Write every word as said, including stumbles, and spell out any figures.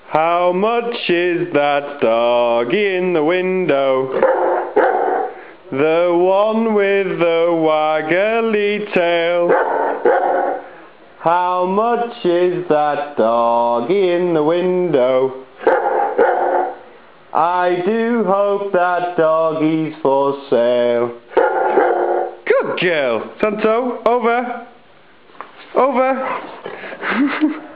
How much is that doggie in the window? The one with the waggly tail. How much is that doggie in the window? I do hope that doggie's for sale. Good girl. Santo, over. Over.